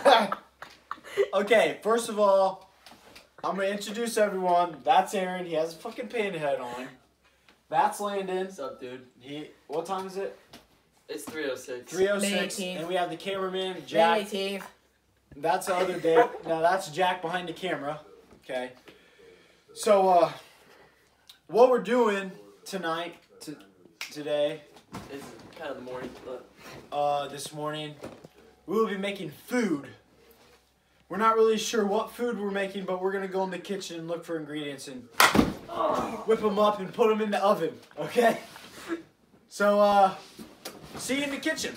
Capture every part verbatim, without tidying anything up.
Okay, first of all, I'm gonna introduce everyone. That's Aaron. He has a fucking pinhead on. That's Landon. What's up, dude? He. What time is it? It's three oh six. three oh six. And we have the cameraman, Jack. That's the other day. No, that's Jack behind the camera. Okay. So, uh, what we're doing tonight, to, today, It's kind of the morning, but uh, this morning, we will be making food. We're not really sure what food we're making, but we're gonna go in the kitchen and look for ingredients and whip them up and put them in the oven. Okay. So, uh, see you in the kitchen.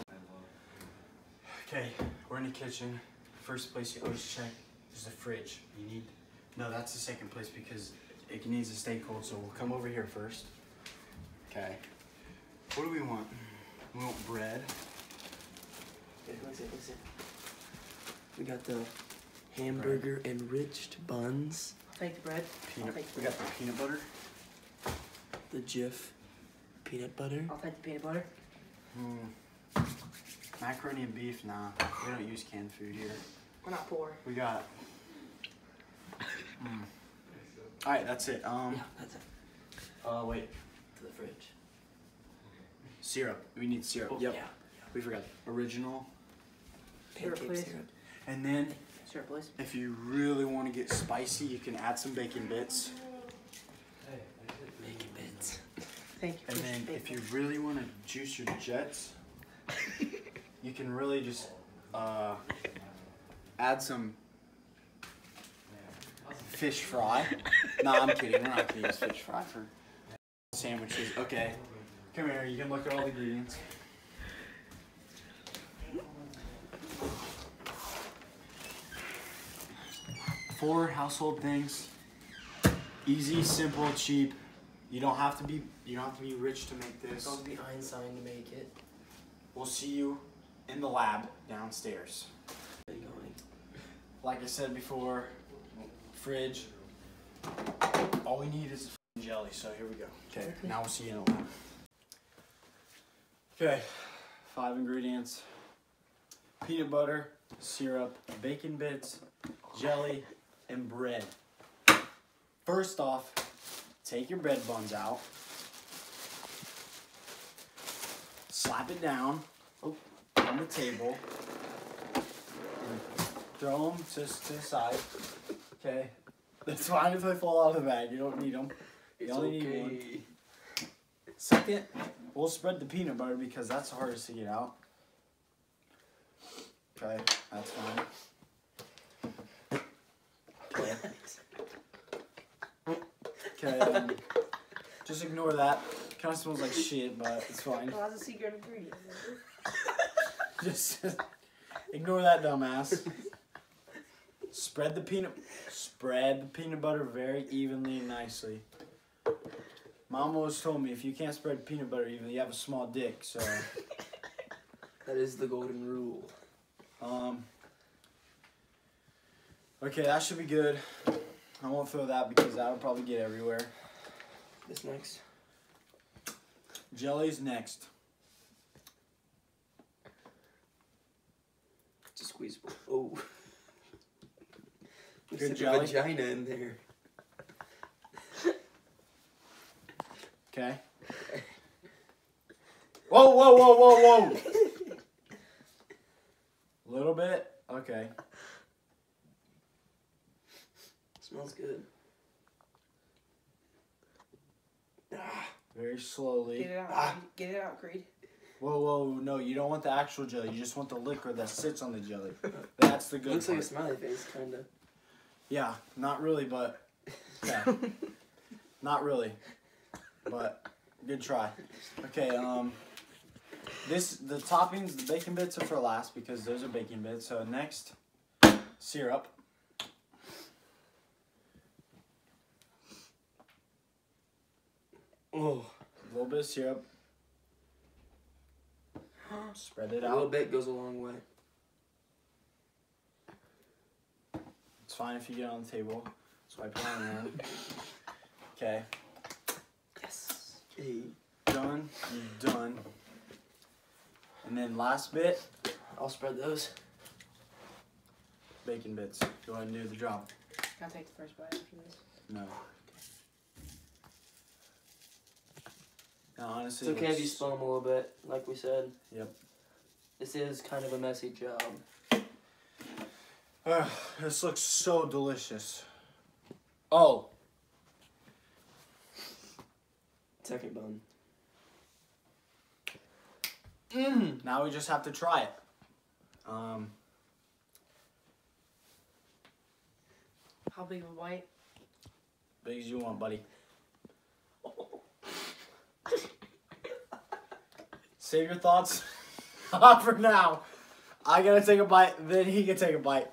Okay, we're in the kitchen. First place you always check is the fridge. You need, no, that's the second place because it needs to stay cold. So we'll come over here first. Okay. What do we want? We want bread. okay, listen, listen. We got the hamburger enriched buns, I'll take the bread. Peanut. I'll take the We got the peanut butter. the Jif peanut butter. I'll take the peanut butter. Hmm. Macaroni and beef. Nah, we don't use canned food here. We're not poor. We got. Mm. All right, that's it. Um. Yeah, that's it. Uh, wait. To the fridge. Syrup. We need syrup. Oh, Yep. yeah. We forgot. Original. Syrup, Pancake please. syrup. And then, Sure, please. if you really want to get spicy, you can add some bacon bits. Bacon bits. Thank you. And for then, the if bacon. you really want to juice your jets, you can really just uh, add some fish fry. Nah, I'm kidding. We're not gonna use fish fry for sandwiches. Okay, come here. You can look at all the ingredients. Four household things. Easy, simple, cheap. You don't have to be. You don't have to be rich to make this. Don't be Einstein to make it. We'll see you in the lab downstairs. Where are you going? Like I said before, fridge. All we need is a jelly, so here we go. Okay, now we'll see you in the lab. Okay, five ingredients. Peanut butter, syrup, bacon bits, jelly, and bread. First off, take your bread buns out. Slap it down on the table. And throw them just to the side. Okay. That's fine if they fall out of the bag. You don't need them. You It's only okay. need one. Second, we'll spread the peanut butter because that's the hardest to get out. Okay, that's fine. Okay. Okay, um, just ignore that. Kind of smells like shit, but it's fine. Oh, that's a secret ingredient. Just ignore that, dumbass. Spread the peanut, spread the peanut butter very evenly and nicely. Mom always told me if you can't spread peanut butter evenly, you have a small dick. So, That is the golden rule. um, okay, that should be good. I won't throw that because that'll probably get everywhere. This next. Jelly's next. It's a squeezable. Oh. There's Good such jelly? a vagina in there. Okay. Whoa, whoa, whoa, whoa, whoa. A little bit. Okay. Smells good. Ah, Very slowly. Get it out. Ah. Get it out, Creed. Whoa, whoa, no, you don't want the actual jelly. You just want the liquid that sits on the jelly. That's the good looks part. like a smiley face, kinda. Yeah, not really, but yeah. Not really. But good try. Okay, um this the toppings, the bacon bits are for last because those are bacon bits. So next, syrup. Oh. A little bit of syrup. Spread it A little out. bit goes a long way. It's fine if you get on the table. Swipe it on there. Okay. Yes. Hey. Done. You're done. And then last bit. I'll spread those. bacon bits. Go ahead and do the job. I'll take the first bite after this. No. Now, honestly, It's okay if you looks- spill them a little bit, like we said. Yep. This is kind of a messy job. Ugh, this looks so delicious. Oh. Second bun. Mm. Now we just have to try it. Um. How big of a bite? Big as you want, buddy. Save your thoughts for now. I gotta take a bite, then he can take a bite.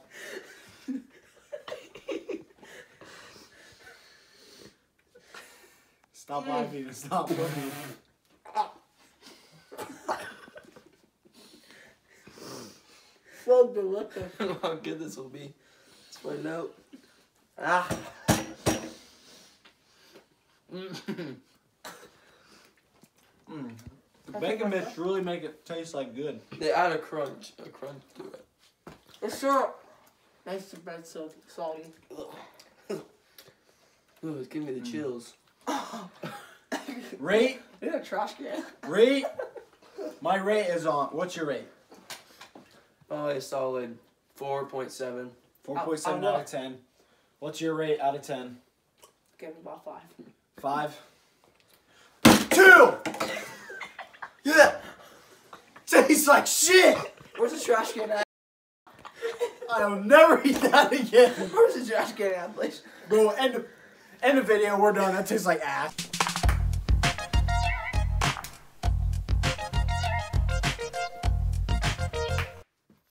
Stop laughing and stop looking. So delicious. How good this will be. Let's find out. Ah. Mm. Mm. The bacon bits really make it taste like good. They add a crunch, a crunch to it. It's sure. Nice to bread so salty. Ooh, it's giving me the chills. Rate, You're a trash can. rate. My rate is on. What's your rate? Oh, a solid four point seven. four point seven Out- out out of ten. What's your rate out of ten? Give him about five. Five. Two! Yeah! Tastes like shit! Where's the trash can at? I'll never eat that again. Where's the trash can at, please? Bro, end the, end the video. We're done. That tastes like ass.